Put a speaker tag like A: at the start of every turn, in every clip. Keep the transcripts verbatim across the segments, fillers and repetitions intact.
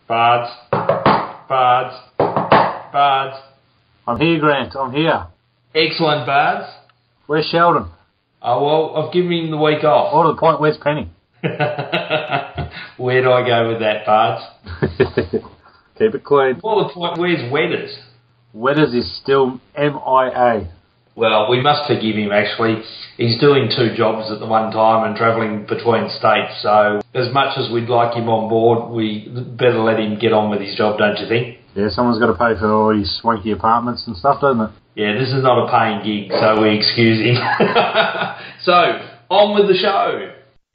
A: Bards. Bards. Bards.
B: I'm here, Grant. I'm here.
A: Excellent, Bards.
B: Where's Sheldon?
A: Oh, well, I've given him the week off.
B: More to the point, where's Penny?
A: Where do I go with that, Bards?
B: Keep it clean.
A: More to the point, where's Wetters?
B: Wetters is still M I A.
A: Well, we must forgive him, actually. He's doing two jobs at the one time and travelling between states, so as much as we'd like him on board, we better let him get on with his job, don't you think?
B: Yeah, someone's got to pay for all his swanky apartments and stuff, doesn't it?
A: Yeah, this is not a paying gig, so we excuse him. So, on with the show.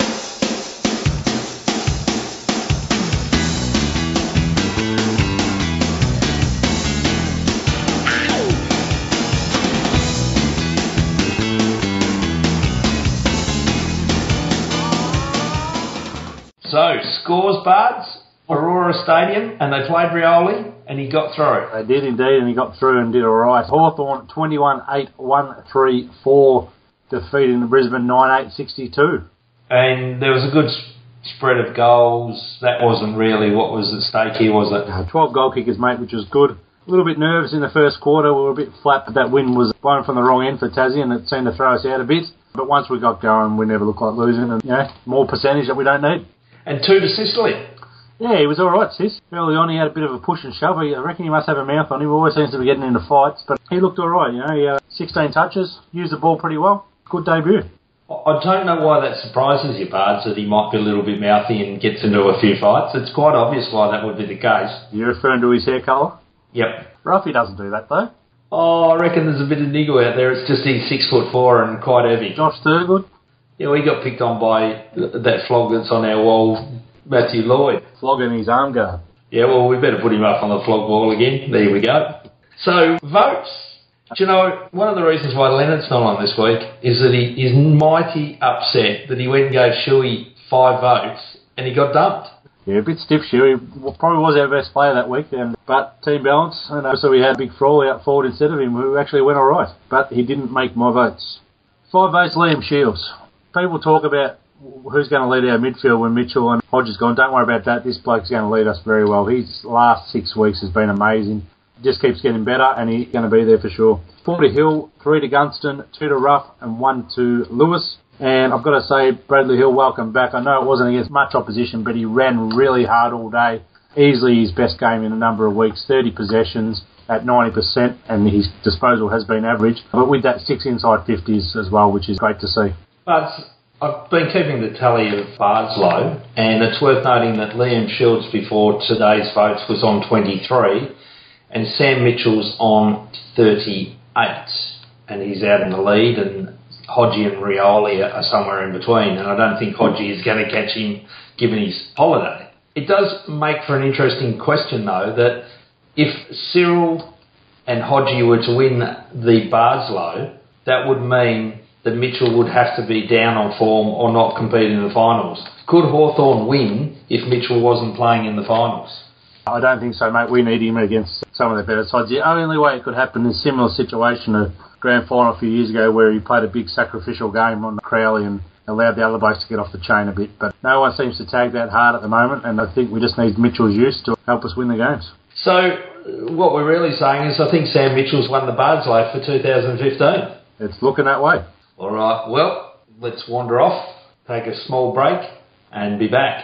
A: So, scores, Bards, Aurora Stadium, and they played Rioli, and he got through.
B: They did indeed, and he got through and did all right. Hawthorn twenty-one eight one three four, defeating Brisbane nine eight sixty-two.
A: And there was a good spread of goals. That wasn't really what was at stake here, was it?
B: Uh, twelve goal kickers, mate, which was good. A little bit nervous in the first quarter. We were a bit flat, but that win was blown from the wrong end for Tassie, and it seemed to throw us out a bit. But once we got going, we never looked like losing, and you know, more percentage that we don't need.
A: And two to Sicily.
B: Yeah, he was all right, sis. Early on, he had a bit of a push and shove. I reckon he must have a mouth on him. He always seems to be getting into fights, but he looked all right. You know, he had sixteen touches, used the ball pretty well. Good debut.
A: I don't know why that surprises you, Bards, that he might be a little bit mouthy and gets into a few fights. It's quite obvious why that would be the case.
B: You're referring to his hair colour?
A: Yep.
B: Ruffy doesn't do that, though.
A: Oh, I reckon there's a bit of niggle out there. It's just he's six foot four and quite heavy.
B: Josh Thurgood?
A: Yeah, well, he got picked on by that flog that's on our wall, Matthew Lloyd.
B: Flogging his arm guard.
A: Yeah, well, we better put him up on the flog wall again. There we go. So, votes. Do you know, one of the reasons why Leonard's not on this week is that he is mighty upset that he went and gave Shuey five votes and he got dumped.
B: Yeah, a bit stiff, Shuey. Probably was our best player that week, and but team balance, and so we had Big Frawley out forward instead of him, who actually went all right. But he didn't make my votes. Five votes, Liam Shields. People talk about who's going to lead our midfield when Mitchell and Hodges gone. Don't worry about that. This bloke's going to lead us very well. His last six weeks has been amazing. Just keeps getting better, and he's going to be there for sure. Four to Hill, three to Gunston, two to Ruff, and one to Lewis. And I've got to say, Bradley Hill, welcome back. I know it wasn't against much opposition, but he ran really hard all day. Easily his best game in a number of weeks. thirty possessions at ninety percent, and his disposal has been average. But with that six inside fifties as well, which is great to see.
A: But I've been keeping the tally of Bardslow, and it's worth noting that Liam Shields before today's votes was on twenty-three, and Sam Mitchell's on thirty-eight, and he's out in the lead, and Hodgie and Rioli are somewhere in between, and I don't think Hodgie is going to catch him given his holiday. It does make for an interesting question, though, that if Cyril and Hodgie were to win the Bardslow, that would mean that Mitchell would have to be down on form or not compete in the finals. Could Hawthorn win if Mitchell wasn't playing in the finals?
B: I don't think so, mate. We need him against some of the better sides. The only way it could happen is a similar situation to grand final a few years ago where he played a big sacrificial game on Crowley and allowed the other blokes to get off the chain a bit. But no one seems to tag that hard at the moment, and I think we just need Mitchell's use to help us win the games.
A: So what we're really saying is I think Sam Mitchell's won the Bardslow for two thousand fifteen.
B: It's looking that way.
A: All right, well, let's wander off, take a small break, and be back.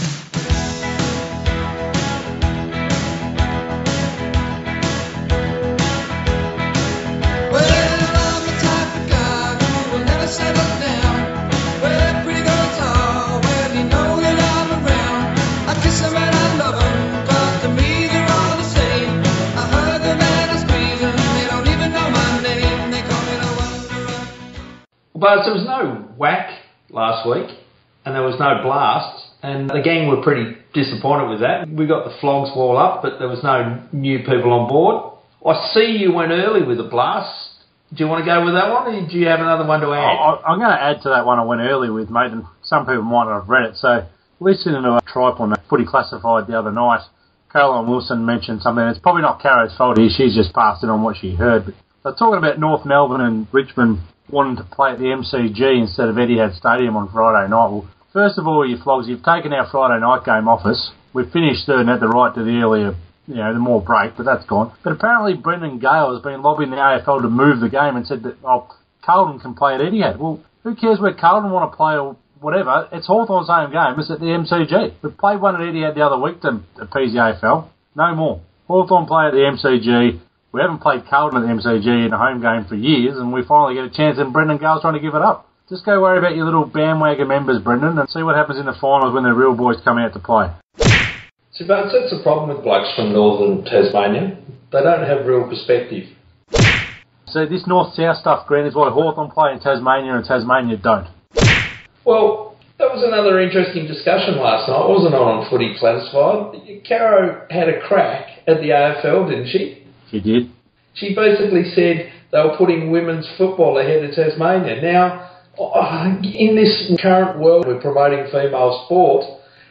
A: But there was no whack last week, and there was no blast, and the gang were pretty disappointed with that. We got the flogs wall up, but there was no new people on board. I see you went early with a blast. Do you want to go with that one, or do you have another one to add?
B: I, I'm going to add to that one I went early with, mate, and some people might not have read it. So, listening to a tripe on Footy Classified the other night, Caroline Wilson mentioned something. It's probably not Caro's fault here. She's just passed it on what she heard. But they're talking about North Melbourne and Richmond wanting to play at the M C G instead of Etihad Stadium on Friday night. Well, first of all, you flogs, you've taken our Friday night game off us. we finished third and had the right to the earlier, you know, the more break, but that's gone. But apparently Brendan Gale has been lobbying the A F L to move the game and said that, oh, Carlton can play at Etihad. Well, who cares where Carlton want to play or whatever? It's Hawthorn's home game. It's at the M C G. We played one at Etihad the other week to appease the A F L. No more. Hawthorn play at the M C G. We haven't played Carlton at the M C G in a home game for years, and we finally get a chance, and Brendan Gale's trying to give it up. Just go worry about your little bandwagon members, Brendan, and see what happens in the finals when the real boys come out to play.
A: See, but that's the problem with blokes from northern Tasmania. They don't have real perspective.
B: So this north-south stuff, Grant, is why Hawthorn play in Tasmania and Tasmania don't.
A: Well, that was another interesting discussion last night, wasn't it, on Footy Classified? Caro had a crack at the A F L, didn't she?
B: She did.
A: She basically said they were putting women's football ahead of Tasmania. Now, in this current world we're promoting female sport,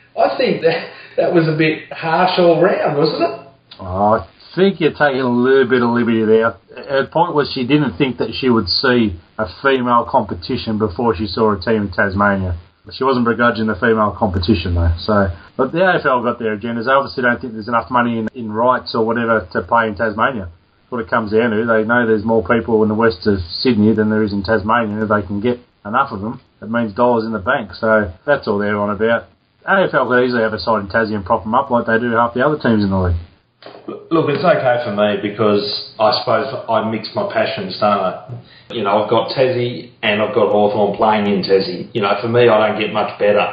A: I think that that was a bit harsh all round, wasn't it?
B: Oh, I think you're taking a little bit of liberty there. Her point was she didn't think that she would see a female competition before she saw a team in Tasmania. She wasn't begrudging the female competition though. So, but the A F L got their agendas. They obviously don't think there's enough money in, in rights or whatever to play in Tasmania. That's what it comes down to. They know there's more people in the west of Sydney than there is in Tasmania. If they can get enough of them, it means dollars in the bank. So that's all they're on about. A F L could easily have a side in Tassie and prop them up like they do half the other teams in the league.
A: Look, it's okay for me because I suppose I mix my passions, don't I? You know, I've got Tassie and I've got Hawthorn playing in Tassie. You know, for me, I don't get much better.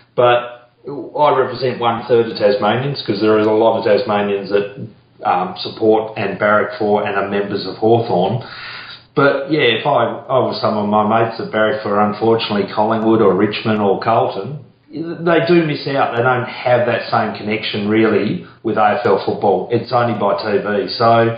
A: But I represent one third of Tasmanians because there is a lot of Tasmanians that um, support and barrack for and are members of Hawthorn. But yeah, if I, I was some of my mates that barrack for, unfortunately, Collingwood or Richmond or Carlton, they do miss out. They don't have that same connection really with A F L football. It's only by T V. So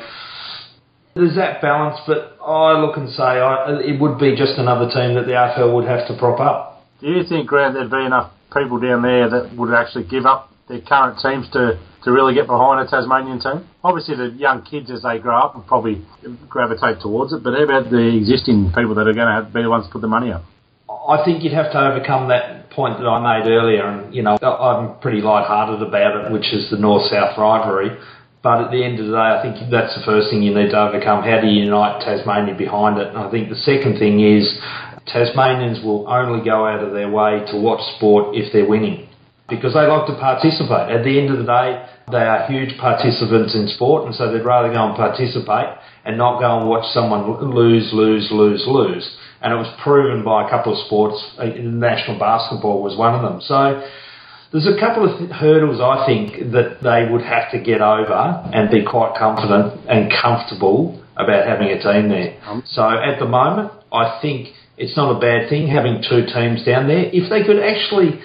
A: there's that balance, but I look and say I, it would be just another team that the A F L would have to prop up.
B: Do you think, Grant, there'd be enough people down there that would actually give up their current teams to, to really get behind a Tasmanian team? Obviously the young kids as they grow up will probably gravitate towards it, but how about the existing people that are going to have, be the ones to put the money up?
A: I think you'd have to overcome that point that I made earlier, and you know I'm pretty light-hearted about it, which is the north-south rivalry. But at the end of the day, I think that's the first thing you need to overcome. How do you unite Tasmania behind it? And I think the second thing is Tasmanians will only go out of their way to watch sport if they're winning, because they like to participate. At the end of the day, they are huge participants in sport, and so they'd rather go and participate and not go and watch someone lose, lose, lose, lose. And it was proven by a couple of sports. National basketball was one of them. So there's a couple of th- hurdles, I think, that they would have to get over and be quite confident and comfortable about having a team there. So at the moment, I think it's not a bad thing having two teams down there. If they could actually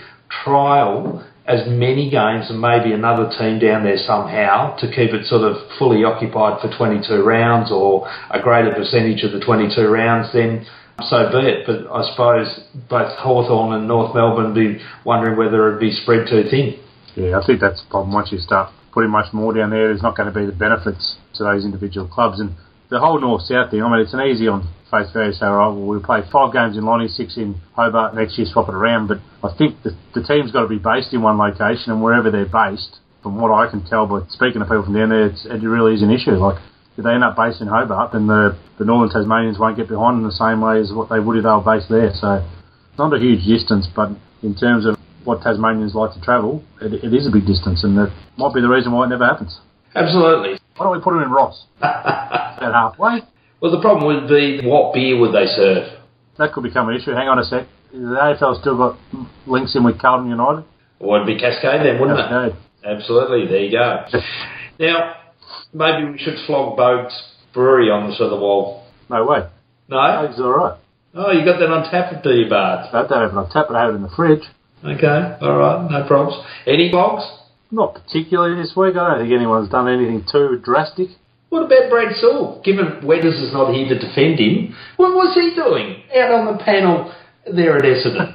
A: trial as many games and maybe another team down there somehow to keep it sort of fully occupied for twenty-two rounds or a greater percentage of the twenty-two rounds, then so be it. But I suppose both Hawthorn and North Melbourne be wondering whether it'd be spread too thin.
B: Yeah, I think that's the problem. Once you start putting much more down there, there's not going to be the benefits to those individual clubs. And the whole north-south thing, I mean, it's an easy on face value, so right, well, we'll play five games in Lonnie, six in Hobart, next year swap it around. But I think the, the team's got to be based in one location, and wherever they're based, from what I can tell by speaking to people from down there, it's, it really is an issue. Like, if they end up based in Hobart, then the, the Northern Tasmanians won't get behind in the same way as what they would if they were based there. So it's not a huge distance, but in terms of what Tasmanians like to travel, it, it is a big distance, and that might be the reason why it never happens.
A: Absolutely.
B: Why don't we put them in Ross? About halfway.
A: Well, the problem would be what beer would they serve?
B: That could become an issue. Hang on a sec. The A F L still got links in with Carlton United?
A: Well, it'd be Cascade then, wouldn't
B: Cascade.
A: it? Absolutely. There you go. Now, maybe we should flog Bogue's Brewery on the wall.
B: No way.
A: No?
B: Bogue's all right.
A: Oh, you got that on tap, do you, Bards?
B: I don't have it on tap, but I have it in the fridge.
A: Okay, all right, no problems. Any blogs?
B: Not particularly this week. I don't think anyone's done anything too drastic.
A: What about Brad Sewell? Given Wetters is not here to defend him, what was he doing out on the panel there at Essendon?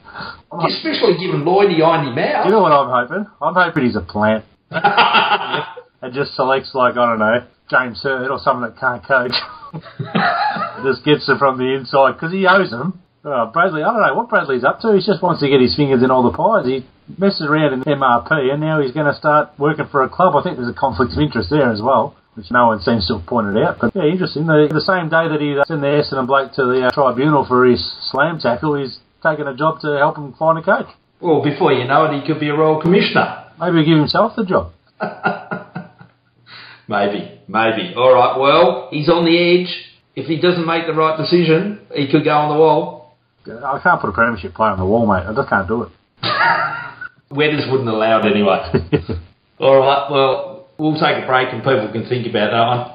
A: Especially given Lloyd ironed him out.
B: You know what I'm hoping? I'm hoping he's a plant. And just selects, like, I don't know, James Hurd or someone that can't coach. Just gets them from the inside, because he owes them. Oh, Bradley, I don't know what Bradley's up to. He just wants to get his fingers in all the pies. He messes around in M R P, and now he's going to start working for a club. I think there's a conflict of interest there as well, which no one seems to have pointed out. But yeah, interesting. The, the same day that he sent the Essendon bloke to the uh, tribunal for his slam tackle, he's taken a job to help him find a coach.
A: Well, before you know it, he could be a Royal Commissioner.
B: Maybe he'll give himself the job.
A: maybe, maybe. All right, well, he's on the edge. If he doesn't make the right decision, he could go on the wall.
B: I can't put a premiership player on the wall, mate. I just can't do it.
A: Weathers wouldn't allow it anyway. All right, well, we'll take a break and people can think about that one.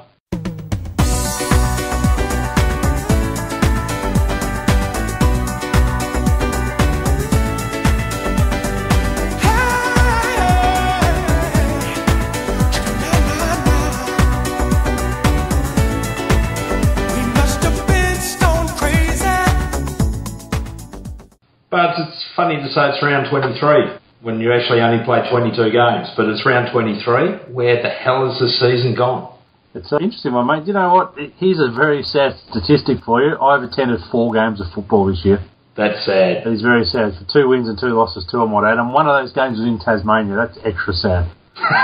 A: But it's funny to say it's round twenty-three when you actually only play twenty-two games, but it's round twenty-three. Where the hell has the season gone?
B: It's an interesting one, mate. You know what? Here's a very sad statistic for you. I've attended four games of football this year.
A: That's sad.
B: It's very sad. For two wins and two losses, two I might add. And one of those games was in Tasmania. That's extra sad.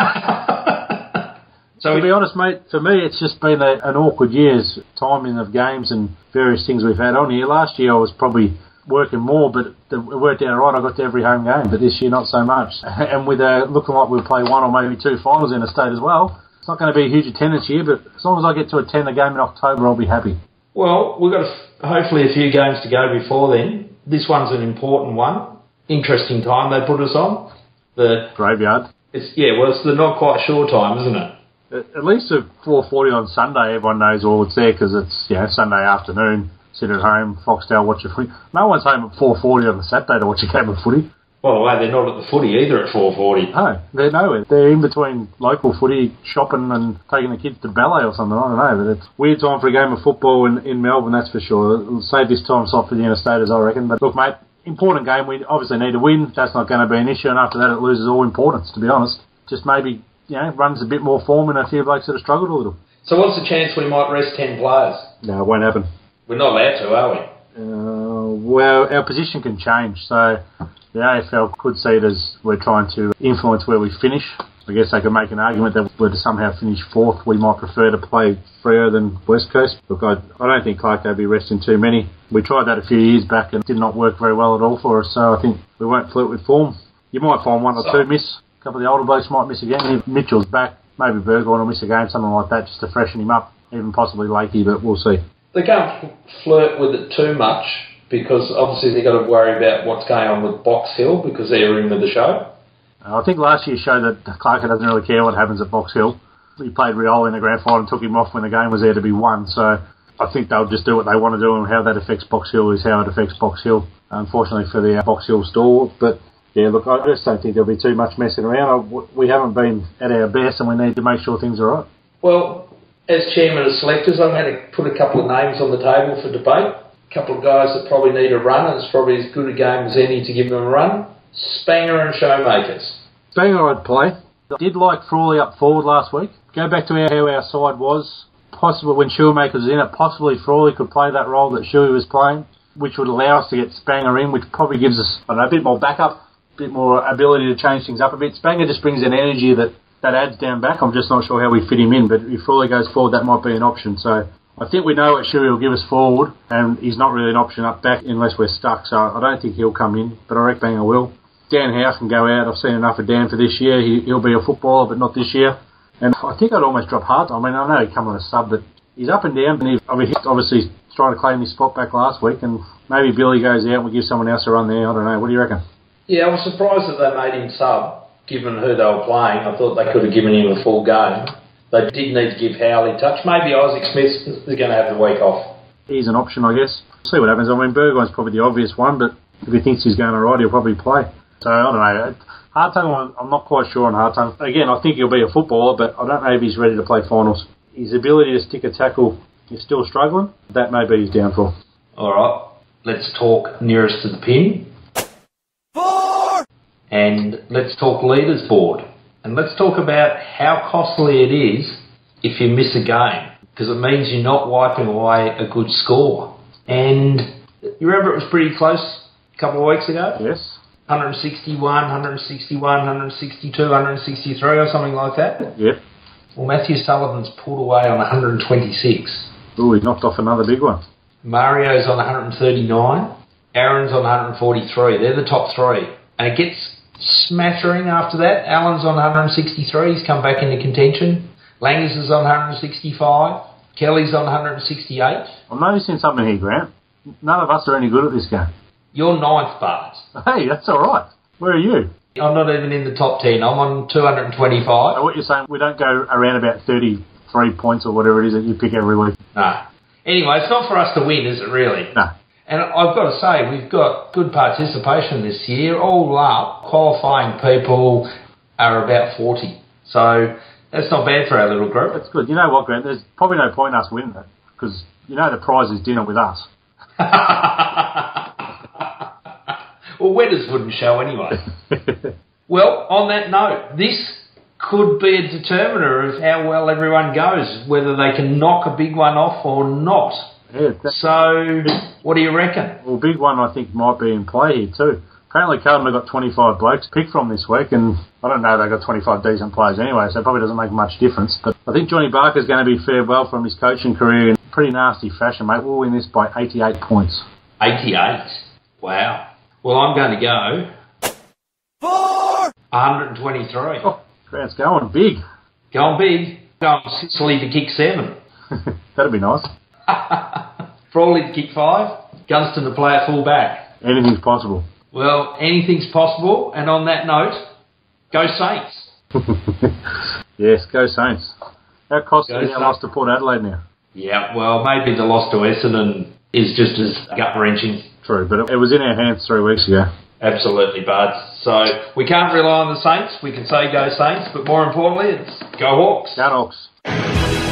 B: So to be honest, mate, for me, it's just been a, an awkward year's timing of games and various things we've had on here. Last year I was probably working more, but it worked out right. I got to every home game, but this year not so much. And with uh, looking like we'll play one or maybe two finals in a state as well, it's not going to be a huge attendance year, but as long as I get to attend a game in October, I'll be happy. Well,
A: we've got a, hopefully a few games to go before then. This one's an important one. Interesting time they put us on. The
B: Graveyard.
A: It's yeah, well, it's the not quite sure time, isn't it?
B: At least at four forty on Sunday, everyone knows all it's there because it's you know, Sunday afternoon. Sit at home, Foxdale, watch your footy. No one's home at four forty on a Saturday to watch a game of footy.
A: By the way, they're not at the footy either at four forty.
B: No, they're nowhere. They're in between local footy, shopping and taking the kids to ballet or something. I don't know, but it's a weird time for a game of football in, in Melbourne, that's for sure. It'll save this time slot for the interstaters, I reckon. But look, mate, important game. We obviously need to win. That's not going to be an issue, and after that it loses all importance, to be honest. Just maybe, you know, runs a bit more form and a few blokes that have struggled a little. So
A: what's the chance we might rest ten players?
B: No, it won't happen.
A: We're not allowed to, are we?
B: Uh, well, our position can change, so the A F L could see it as we're trying to influence where we finish. I guess they could make an argument that we're to somehow finish fourth. We might prefer to play Freo than West Coast. Look, I, I don't think Clark will be resting too many. We tried that a few years back and it did not work very well at all for us, so I think we won't flirt with form. You might find one or two miss. A couple of the older blokes might miss again. If Mitchell's back, maybe Burgoyne will miss a game, something like that, just to freshen him up. Even possibly Lakey, but we'll see.
A: They can't flirt with it too much because obviously they've got to worry about what's going on with Box Hill because they're in with the show.
B: I think last year showed that Clark doesn't really care what happens at Box Hill. He played Riola in the grand final and took him off when the game was there to be won. So I think they'll just do what they want to do, and how that affects Box Hill is how it affects Box Hill, unfortunately for the Box Hill store. But yeah, look, I just don't think there'll be too much messing around. We haven't been at our best and we need to make sure things are right.
A: Well, as chairman of selectors, I'm going to put a couple of names on the table for debate. A couple of guys that probably need a run, and it's probably as good a game as any to give them a run. Spanger and Showmakers.
B: Spanger I'd play. I did like Frawley up forward last week. Go back to how our side was. Possibly when Showmakers was in it, possibly Frawley could play that role that Shuey was playing, which would allow us to get Spanger in, which probably gives us I don't know, a bit more backup, a bit more ability to change things up a bit. Spanger just brings an energy that That adds down back. I'm just not sure how we fit him in, but if Frawley goes forward, that might be an option. So I think we know what Shuey will give us forward, and he's not really an option up back unless we're stuck. So I don't think he'll come in, but I reckon Banger will. Dan Howe can go out. I've seen enough of Dan for this year. He, he'll be a footballer, but not this year. And I think I'd almost drop Hart. I mean, I know he'd come on a sub, but he's up and down. And he, I mean, he's obviously trying to claim his spot back last week, and maybe Billy goes out and we give someone else a run there. I don't know. What do you reckon?
A: Yeah, I was surprised that they made him sub. Given who they were playing, I thought they could have given him a full game. They did need to give Howellsie touch. Maybe Isaac Smith is going to have the week off.
B: He's an option, I guess. See what happens. I mean, Burgoyne's probably the obvious one, but if he thinks he's going all right, he'll probably play. So, I don't know. Hartung, I'm not quite sure on Hartung. Again, I think he'll be a footballer, but I don't know if he's ready to play finals. His ability to stick a tackle is still struggling. That may be his downfall.
A: All right. Let's talk nearest to the pin. And let's talk leaders board. And let's talk about how costly it is if you miss a game, because it means you're not wiping away a good score. And you remember it was pretty close a couple of weeks ago?
B: Yes.
A: one sixty-one, one sixty-one, one sixty-two, one sixty-three or something like that.
B: Yep.
A: Well, Matthew Sullivan's pulled away on one twenty-six.
B: Oh, he knocked off another big one.
A: Mario's on one thirty-nine. Aaron's on one forty-three. They're the top three. And it gets smattering after that. Allen's on one sixty-three. He's come back into contention. Langers is on one sixty-five. Kelly's on one sixty-eight.
B: I'm noticing something here, Grant. None of us are any good at this game.
A: You're ninth, Bards.
B: Hey, that's all right. Where are you?
A: I'm not even in the top ten. I'm on two twenty-five.
B: So what you're saying, we don't go around about thirty-three points or whatever it is that you pick every week?
A: No. Anyway, it's not for us to win, is it really?
B: No.
A: And I've got to say, we've got good participation this year. All up, qualifying people are about forty. So that's not bad for our little group.
B: That's good. You know what, Grant? There's probably no point in us winning it because you know the prize is dinner with us.
A: Well, winners wouldn't show anyway. Well, on that note, this could be a determiner of how well everyone goes, whether they can knock a big one off or not.
B: Yeah,
A: so, what do you reckon?
B: Well, big one I think might be in play here too. Apparently Carlton have got twenty-five blokes picked from this week, and I don't know, they've got twenty-five decent players anyway, so it probably doesn't make much difference. But I think Johnny Barker's going to be fared well from his coaching career in pretty nasty fashion, mate. We'll win this by eighty-eight points.
A: eighty-eight? Wow. Well, I'm going to go...
B: Four!
A: one twenty-three.
B: Oh, Grant's going big.
A: Going big. Going Sicily to kick seven.
B: That'd be nice.
A: Frawley to kick five. Gunston to play at full back.
B: Anything's possible.
A: Well, anything's possible. And on that note, go Saints.
B: Yes, go Saints. How costly
A: Go
B: our
A: Saints.
B: loss to Port Adelaide now?
A: Yeah, well, maybe the loss to Essendon is just as gut-wrenching.
B: True, but it was in our hands three weeks ago.
A: Absolutely, Bards. So we can't rely on the Saints. We can say go Saints, but more importantly, it's go Hawks.
B: Go Hawks.